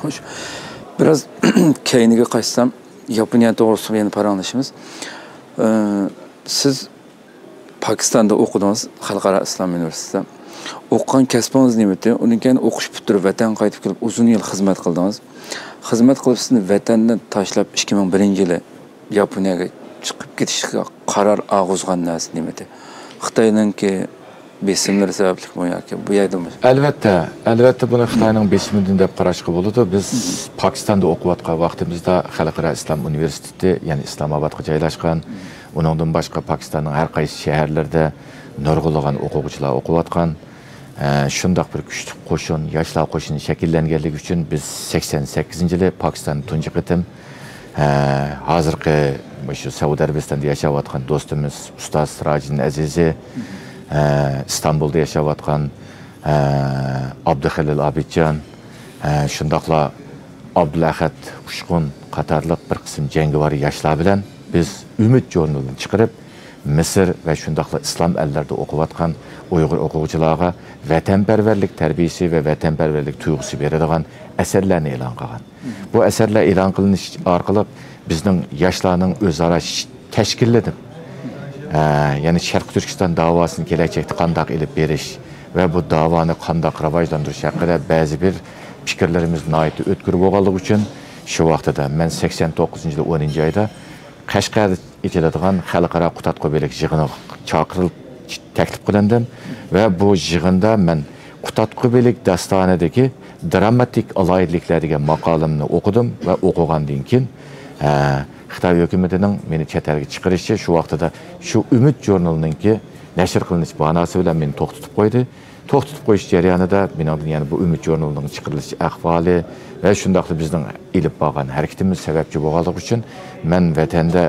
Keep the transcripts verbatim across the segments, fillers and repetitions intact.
Hoş. Biraz keyniga qaytsam, Yaponiya to'g'risida yana paranglashimiz. Siz Pokistonda o'qidingiz, Xalqaro islom universitetida. O'qigan kasbingiz nimati? Undan keyin o'qish bitirib vatan qaytib kelib uzun yil xizmat qildingiz. Xizmat qilib sizni vatandan tashlab ikki ming birinchi yili Yaponiyaga chiqib ketishga qaror og'izgan narsa nimati? Xitoyningki besimlar sababli mi yoki bu yerdami? Albatta, albatta buni Xitoyning besimidan deb qarashga bo'ladi. Biz Pokistonda o'qiyotgan vaqtimizda Xalqaro islom universiteti, ya'ni Islomobodga joylashgan, uningdan boshqa Pokistonning har qaysi shaharlarida nurg'unlagan o'quvchilar o'qiyotgan. Shundoq bir kuchli qo'shin, yoshlar qo'shini shakllanganligi uchun biz sakson sakkizinchi yili Pokiston tunji qitim hozirgi shu Saudiya Arabistonida yashayotgan do'stimiz ustoz Sirojin Azizi, İstanbul'da yaşayotgan Abduhalil Abidjan, shundoqla Abdulahad Ushqun qatorliq bir qism jangovar yoshlar bilan biz Umid jurnalini chiqarib, Misr va shundoqla islom ellarida o'qiyotgan Uyg'ur o'quvchilarga vatanparvarlik tarbiyasi va vatanparvarlik tuyg'usi beradigan asarlarni e'lon qilgan. Bu asarlar e'lon qilinish orqali bizning yoshlarning o'zaro tashkilladi. Yani Şarkı Türkistan davasını gelecekte kandak ilip beriş ve bu davanı kandak ravajlandırış hakkında bazı bir fikirlerimiz naiti ötkür boğalık için şu vaxtada ben seksen dokuzuncu onuncu ayda Qashqar içiladigan Xalqaro Qutatqu Belik yig'ini chaqirib taklif qilindim ve bu yig'inda men Qutatqu Belik dastanidagi dramatik alayidliklar degan maqolamni o'qidim ve o'qigandan keyin Xitoy hukumatining meni chet elga chiqarishi shu vaqtida shu Umid jurnalininki nashr qilinish ma'nosi bilan meni to'xtatib qo'ydi. To'xtatib qo'yish jarayonida mening yani bu Umid jurnalining chiqarilish ahvoli va shundoqla bizning ilib borgan harakatimiz sababchi bo'lganligi uchun men vatanda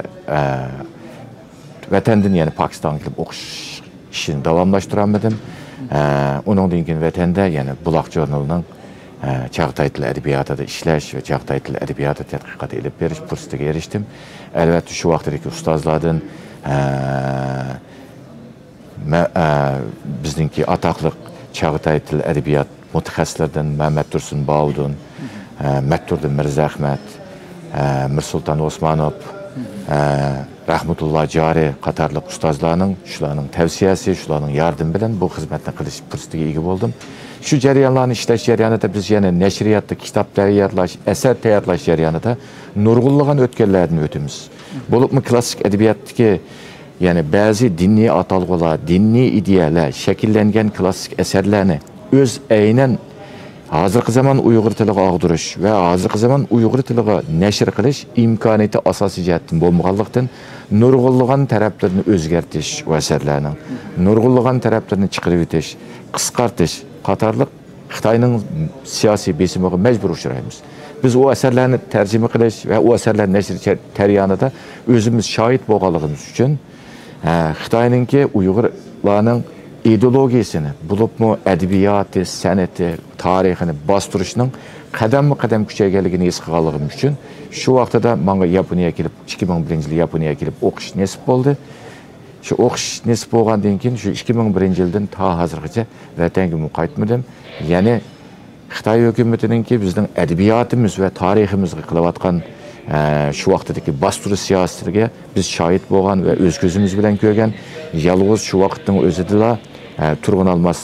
vatandan yani Pokistonga kelib o'qish ishini davomlashtiramadim. Uningdan keyin vatanda yani Buloq jurnalining Çağatay Tili Edebiyatı işleş ve Çağatay Tili Edebiyatı tədqiqat edib beriş fürsətinə erişdim. Əlbəttə şu vaxtdakı ustazlardan bizdinki ataqlıq Çağatay Tili Edebiyat mütəxəssislərdən Mehmet Dursun Bağudun, Mətturdin Mirza Ahmet, Mirsultan Osmanov, Rahmetullah Cari qatarlıq ustazlarının, şularının tavsiyəsi, şularının yardım bilan bu xizmətni qilish fürsətinə ega oldum. Şu jarayonlarni ishlash jarayonida biz yana nashriyatda kitob tayyorlash, asar tayyorlash jarayonida nurg'unlagan o'tganlarni o'tamiz. Bo'libmi klassik adabiyotdagi yani ba'zi diniy atalg'ular, diniy ideyalar shakllangan klassik asarlarni o'z aynan hozirgi zamon Uyg'ur tiliga og'dirish va hozirgi zamon Uyg'ur tiliga nashr qilish imkoniyati asosiy jihatdan bo'lmaganlikdan nurg'unlagan taraflarni o'zgartirish va asarlarning nurg'unlagan taraflarni chiqarib o'tish, qisqartish qatorliq Xitoyning siyosiy besimiga majbur uchraymiz. Biz o asarlarni tarjima qilish va o asarlar nashr jarayonida o'zimiz shohid bo'lganligimiz uchun Xitoyningki Uyg'urlarning ideologiyasini, bo'libmi adabiyoti, san'ati, tarixini bostirishning qadamma-qadam kuchayganligini his qilganligim uchun shu vaqtida menga Yaponiyaga kelib ikki ming birinchi yil Yaponiyaga kelib o'qish nasib bo'ldi. Şu o'qish nasib bo'lgandan keyin shu ikki ming birinchi yildan ta hozirgacha vatanga qaytmadim. Ya'ni Xitoy hukumatiningki bizning adabiyotimiz va tariximizga qilayotgan shu vaqtdagi bostirish siyosatiga biz shohid bo'lgan va o'z ko'zimiz bilan ko'rgan. Yalg'iz shu vaqtning o'zida Turg'un Almas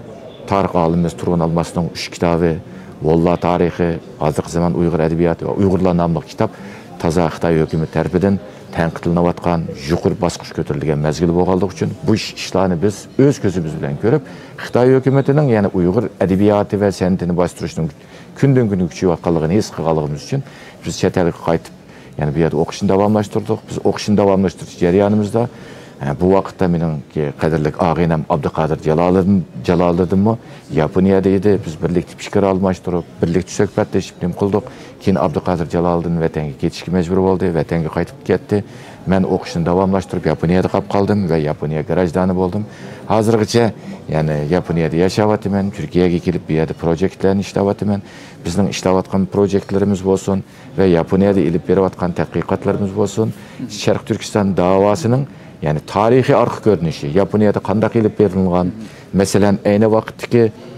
tarix olimiz Turg'un Almasning uch kitobi, Valla tarixi, hozirgi zamon Uyg'ur adabiyoti va Uyg'urlar nomli kitob toza Xitoy hukumati tomonidan tanqidlanayotgan, yuqori bosqich ko'tarilgan mezgil bo'lganligi uchun bu ishlarni biz o'z ko'zimiz bilan ko'rib, Xitoy hukumatining yani Uyg'ur adabiyoti va san'atini bostirishning kundan kunga kuchayotganligini his qilganligimiz uchun biz chet elga qaytib, yani bu yerda o'qishni davomlashtirdik. Biz o'qishni davomlashtirish jarayonimizda bu vaqtda meningki qadrli og'aynam Abduqodir Jaloliddin Jaloliddinmi Yaponiyada edi. Biz birlikda fikr almashtirib, birlikda suhbatlashib nim qildik. Keyin Abduqodir Jaloliddin vatanga ketishga majbur bo'ldi, vatanga qaytib ketdi. Men o'qishni davomlashtirib Yaponiyada qolib qoldim va Yaponiya garajdani bo'ldim. Hozirgacha yani Yaponiyada yashayapman, Turkiyaga kelib bu yerda proyektlarni ishlayapman. Bizning ishlayotgan proyektlarimiz bo'lsin va Yaponiyada ilib berayotgan tadqiqotlarimiz bo'lsin. Sharq Turkiston davosining yani tarihi arka görünüşü, Yaponiyada qandaq ilib berilgan, mesela ayni vaqtdagi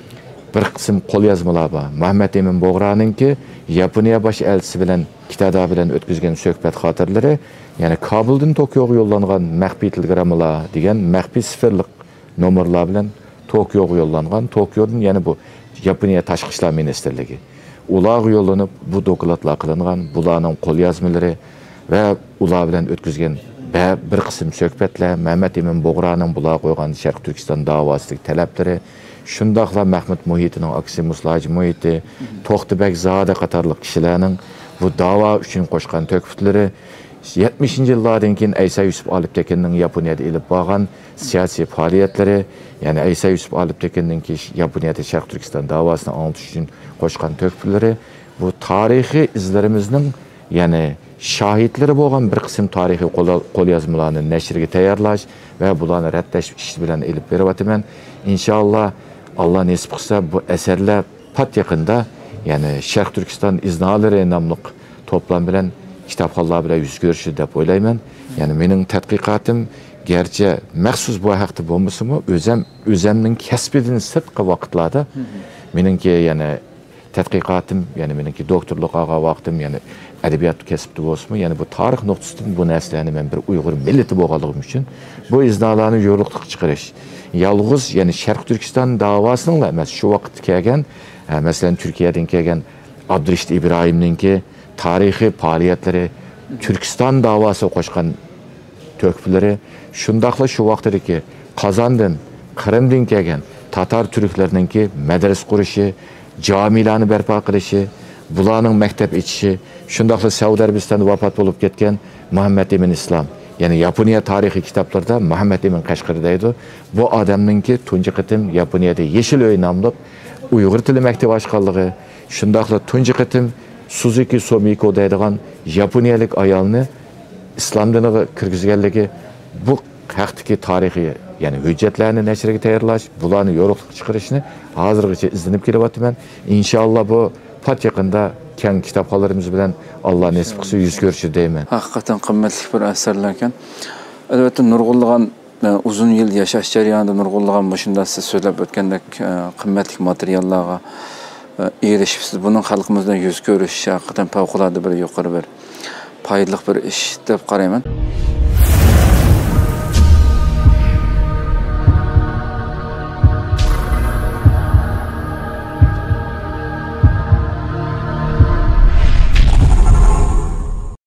bir qism qo'lyozmalar bor. Muhammad Emin Bo'g'raninki Yaponiya bosh elchisi bilan Kitada bilan o'tkazgan suhbat xotirlari, ya'ni Kabuldan Tokioga yo'llangan maxfiy telegrammalar degan maxfiy sifirlik nomerlar bilan Tokioga yo'llangan. Tokiodan yana bu Yaponiya tashqi ishlar ministrligi. Ularga yo'llanib bu dokladlar qilingan, bularning qo'lyozmalari va ular bilan o'tkazgan bir qism suhbatlar, Muhammad Emin Bo'g'raning bular qo'ygan Sharq Turkiston da'vosidagi talablari, shundoqla Mahmud Muhitining aksi Muslaj Muhiti, To'xtabek Zoda qatorliq kishilarning bu da'vo uchun qo'shgan to'kfitlari yetmishinchi yillardan keyin Aysa Yusuf Olibtekinning Yaponiyada ilib borgan siyosiy faoliyatlari, ya'ni Aysa Yusuf Olibtekinning Yaponiyada Sharq Turkiston da'vosini anglatish uchun qo'shgan to'kfitlari bu tarixiy izlarimizning, ya'ni şahitleri bo'lgan bir qism tarixiy qo'lyozmalarni nashrga tayyorlash va bularni raddash ish bilan elib beryapman. Inshaalloh Alloh nasib qilsa bu asarlar pat yaqinda, ya'ni Sharq Turkiston iznolari nomli to'plam bilan kitobxonlar bilan yuz ko'rishi deb o'ylayman. Ya'ni mening tadqiqotim garchi maxsus bu haqda bo'lmasa-mu, o'zim o'zimning kasbidan sirtqi vaqtlarda meningki, ya'ni tadqiqotim, ya'ni meningki doktorlik olgan vaqtim, ya'ni adabiyot kasbida bo'lsa-mu, ya'ni bu tarix nuqtasidan bu narsalarni men bir Uyg'ur millati bo'lganligim uchun bu iznalarni yo'riqlik chiqarish, yolg'iz, ya'ni Sharq Turkiston davosining emas, shu vaqtda kelgan, masalan Turkiyadan kelgan Abdurashid Ibrohimninki tarixiy faoliyatlari, Turkiston davosi qo'shgan to'kfilari, shundoqla shu vaqtdagi Qozondan, Qrimdan kelgan Tatar turklarninki madras qurishi, camilarni barpo qilishi, bularning maktab ichishi, shundoqla Saudiya Arabistonida vafot bo'lib ketgan Muhammad Emin Islom, ya'ni Yaponiya tarixiy kitoblarda Muhammad Emin Qashqari deydi. Bu odamninki tunji qitim Yaponiyada Yeshil uy nomli Uyg'ur tili maktabi ochganligi, shundoqla tunji qitim Suzuki Somiko deydigan yaponiyalik ayolni islom diniga kirgizganligi, bu haqdagi tarixiy, ya'ni hujjatlarni nashrga tayyorlash, bularni yo'riqlik chiqarishni hozirgacha izlanib kelyapman. Inshaalloh bu pat yaqinda keng kitobxonlarimiz bilan Alloh nasib qilsa yuz ko'rishi deyman. Haqiqatan qimmatli bir asarlar ekan. Albatta nurg'unlagan uzun yil yashash jarayonida nurg'unlagan shunda siz so'zlab o'tgandek qimmatli materiallarga erishibsiz. Buning xalqimizdan yuz ko'rishi haqiqatan favqulodda bir yuqori bir foydali bir ish deb qarayman.